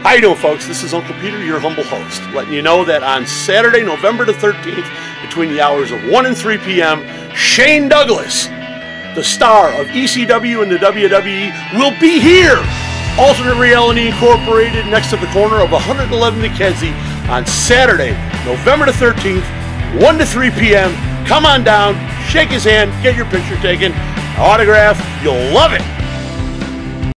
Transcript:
How you doing, folks? This is Uncle Peter, your humble host, letting you know that on Saturday, November the 13th, between the hours of 1 and 3 p.m., Shane Douglas, the star of ECW and the WWE, will be here. Alternate Reality Incorporated, next to the corner of 111 McKenzie, on Saturday, November the 13th, 1 to 3 p.m. Come on down, shake his hand, get your picture taken, autograph. You'll love it.